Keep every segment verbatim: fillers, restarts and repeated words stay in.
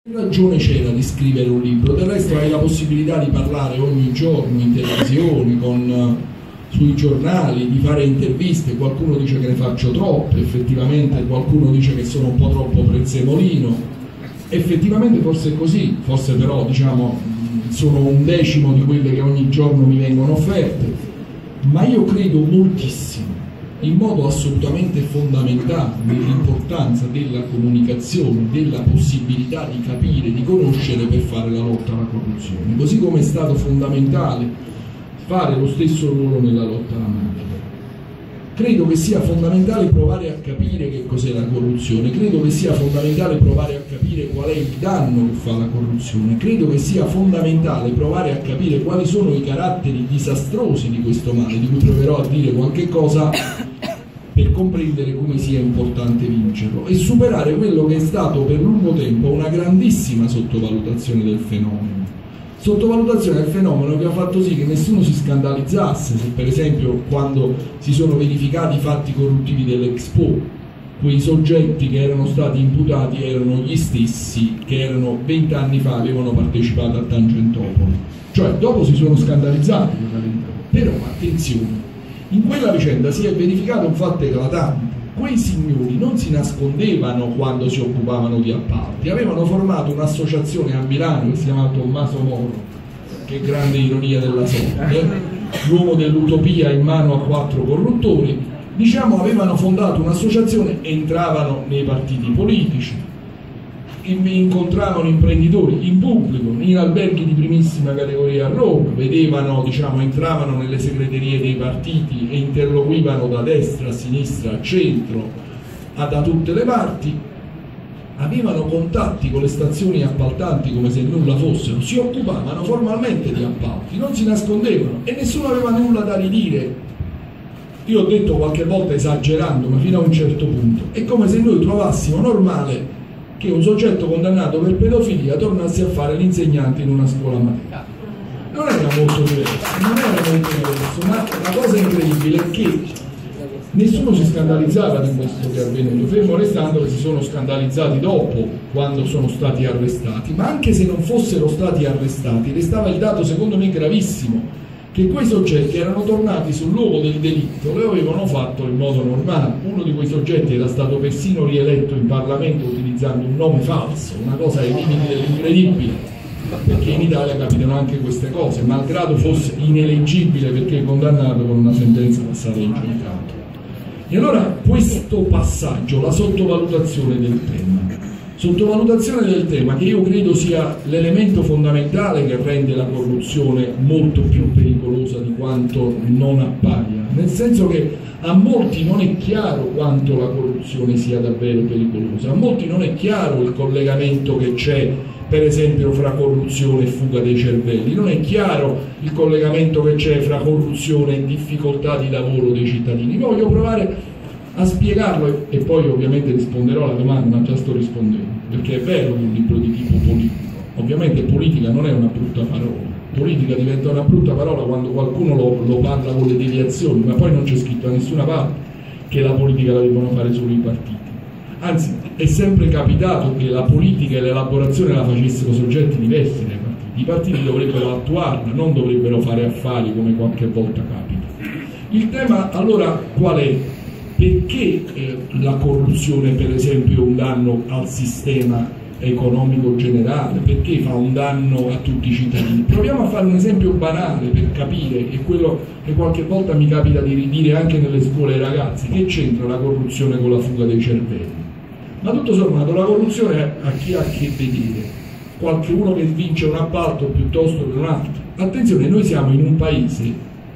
Che ragione c'era di scrivere un libro? Del resto hai la possibilità di parlare ogni giorno in televisione, con, sui giornali, di fare interviste. Qualcuno dice che ne faccio troppe, effettivamente qualcuno dice che sono un po' troppo prezzemolino. Effettivamente forse è così, forse però diciamo sono un decimo di quelle che ogni giorno mi vengono offerte, ma io credo moltissimo, in modo assolutamente fondamentale, nell'importanza della comunicazione, della possibilità di capire, di conoscere per fare la lotta alla corruzione, così come è stato fondamentale fare lo stesso ruolo nella lotta alla mafia. Credo che sia fondamentale provare a capire che cos'è la corruzione, credo che sia fondamentale provare a capire qual è il danno che fa la corruzione, credo che sia fondamentale provare a capire quali sono i caratteri disastrosi di questo male, di cui proverò a dire qualche cosa per comprendere come sia importante vincerlo e superare quello che è stato per lungo tempo una grandissima sottovalutazione del fenomeno. Sottovalutazione del fenomeno che ha fatto sì che nessuno si scandalizzasse se per esempio quando si sono verificati i fatti corruttivi dell'Expo quei soggetti che erano stati imputati erano gli stessi che erano vent'anni fa avevano partecipato a Tangentopoli. Cioè dopo si sono scandalizzati, però attenzione, in quella vicenda si è verificato un fatto eclatante. Quei signori non si nascondevano quando si occupavano di appalti, avevano formato un'associazione a Milano che si chiama Tommaso Moro, che grande ironia della sorte, l'uomo dell'utopia in mano a quattro corruttori, diciamo avevano fondato un'associazione, entravano nei partiti politici, incontravano imprenditori in pubblico, in alberghi di primissima categoria a Roma, vedevano, diciamo, entravano nelle segreterie dei partiti e interloquivano da destra a sinistra a centro, a da tutte le parti, avevano contatti con le stazioni appaltanti come se nulla fossero, si occupavano formalmente di appalti, non si nascondevano e nessuno aveva nulla da ridire. Io ho detto qualche volta esagerando, ma fino a un certo punto, è come se noi trovassimo normale che un soggetto condannato per pedofilia tornasse a fare l'insegnante in una scuola materna. Non era molto diverso, non era molto diverso, ma la cosa incredibile è che nessuno si scandalizzava di questo che è avvenuto, fermo restando che si sono scandalizzati dopo, quando sono stati arrestati, ma anche se non fossero stati arrestati, restava il dato secondo me gravissimo, che quei soggetti erano tornati sul luogo del delitto e lo avevano fatto in modo normale. Uno di quei soggetti era stato persino rieletto in Parlamento utilizzando un nome falso, una cosa ai limiti dell'incredibile, perché in Italia capitano anche queste cose, malgrado fosse ineleggibile perché condannato con una sentenza passata in giudicato. E allora questo passaggio, la sottovalutazione del tema, sottovalutazione del tema che io credo sia l'elemento fondamentale che rende la corruzione molto più pericolosa di quanto non appaia, nel senso che a molti non è chiaro quanto la corruzione sia davvero pericolosa, a molti non è chiaro il collegamento che c'è per esempio fra corruzione e fuga dei cervelli, non è chiaro il collegamento che c'è fra corruzione e difficoltà di lavoro dei cittadini. Voglio provare a spiegarlo e poi ovviamente risponderò alla domanda, ma già sto rispondendo, perché è vero che è un libro di tipo politico, ovviamente politica non è una brutta parola, politica diventa una brutta parola quando qualcuno lo, lo parla con le deviazioni, ma poi non c'è scritto da nessuna parte che la politica la devono fare solo i partiti, anzi è sempre capitato che la politica e l'elaborazione la facessero soggetti diversi dai partiti, i partiti dovrebbero attuarla, non dovrebbero fare affari come qualche volta capita. Il tema allora qual è? Perché eh, la corruzione per esempio è un danno al sistema economico generale, perché fa un danno a tutti i cittadini? Proviamo a fare un esempio banale per capire, e quello che qualche volta mi capita di ridire anche nelle scuole ai ragazzi, che c'entra la corruzione con la fuga dei cervelli? Ma tutto sommato la corruzione a chi ha a che vedere? Qualcuno che vince un appalto piuttosto che un altro? Attenzione, noi siamo in un paese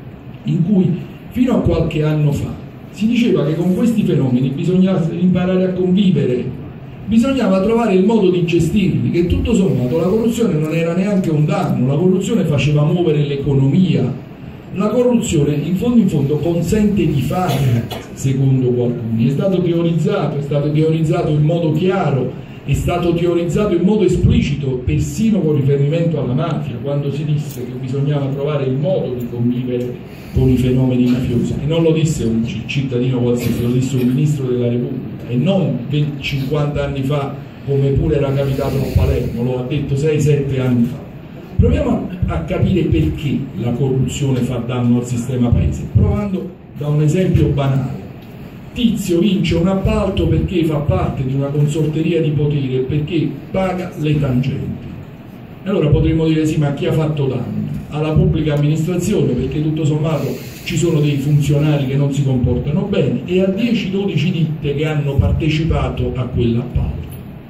in cui fino a qualche anno fa si diceva che con questi fenomeni bisognava imparare a convivere, bisognava trovare il modo di gestirli, che tutto sommato la corruzione non era neanche un danno, la corruzione faceva muovere l'economia, la corruzione in fondo in fondo consente di fare, secondo qualcuno, è stato teorizzato, è stato teorizzato in modo chiaro, è stato teorizzato in modo esplicito, persino con riferimento alla mafia, quando si disse che bisognava trovare il modo di convivere con i fenomeni mafiosi, e non lo disse un cittadino qualsiasi, lo disse un ministro della Repubblica, e non cinquanta anni fa come pure era capitato a Palermo, lo ha detto sei sette anni fa. Proviamo a, a capire perché la corruzione fa danno al sistema paese, provando da un esempio banale. Tizio vince un appalto perché fa parte di una consorteria di potere e perché paga le tangenti. Allora potremmo dire sì, ma chi ha fatto danno? Alla pubblica amministrazione, perché tutto sommato ci sono dei funzionari che non si comportano bene, e a dieci dodici ditte che hanno partecipato a quell'appalto.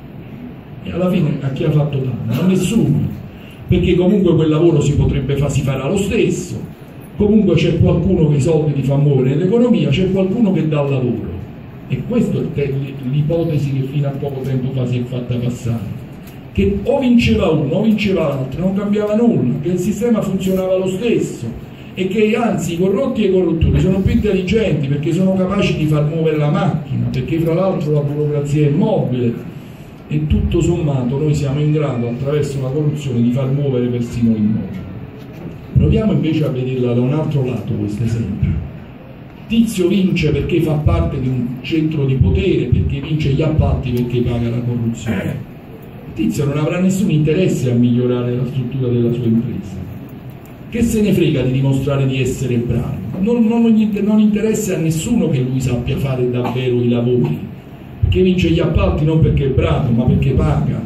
E alla fine a chi ha fatto danno? A nessuno, perché comunque quel lavoro si potrebbe fare, si farà lo stesso, comunque c'è qualcuno che i soldi li fa muovere nell'economia, c'è qualcuno che dà lavoro, e questa è l'ipotesi che fino a poco tempo fa si è fatta passare, che o vinceva uno o vinceva l'altro, non cambiava nulla, che il sistema funzionava lo stesso e che anzi i corrotti e i corruttori sono più intelligenti perché sono capaci di far muovere la macchina, perché fra l'altro la burocrazia è immobile e tutto sommato noi siamo in grado attraverso la corruzione di far muovere persino l'immobile. Proviamo invece a vederla da un altro lato questo esempio. Tizio vince perché fa parte di un centro di potere, perché vince gli appalti, perché paga la corruzione. Tizio non avrà nessun interesse a migliorare la struttura della sua impresa. Che se ne frega di dimostrare di essere bravo? Non, non, non interessa a nessuno che lui sappia fare davvero i lavori, perché vince gli appalti non perché è bravo, ma perché paga.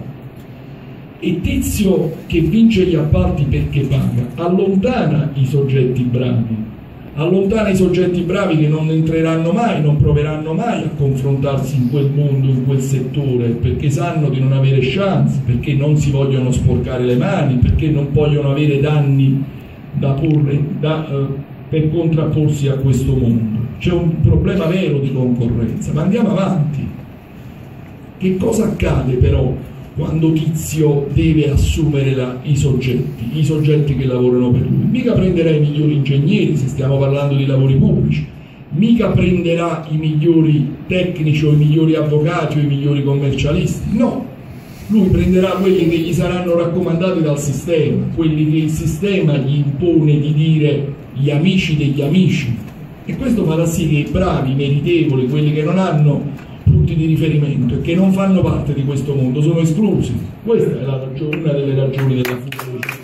E Tizio che vince gli appalti perché paga allontana i soggetti bravi, allontana i soggetti bravi che non entreranno mai, non proveranno mai a confrontarsi in quel mondo, in quel settore, perché sanno di non avere chance, perché non si vogliono sporcare le mani, perché non vogliono avere danni da porre, da, eh, per contrapporsi a questo mondo. C'è un problema vero di concorrenza, ma andiamo avanti. Che cosa accade però quando Tizio deve assumere la, i soggetti, i soggetti che lavorano per lui? Mica prenderà i migliori ingegneri, se stiamo parlando di lavori pubblici, mica prenderà i migliori tecnici o i migliori avvocati o i migliori commercialisti, no, lui prenderà quelli che gli saranno raccomandati dal sistema, quelli che il sistema gli impone di dire gli amici degli amici, e questo farà sì che i bravi, i meritevoli, quelli che non hanno punti di riferimento e che non fanno parte di questo mondo sono esclusi. Questa è la ragione, una delle ragioni della fuga.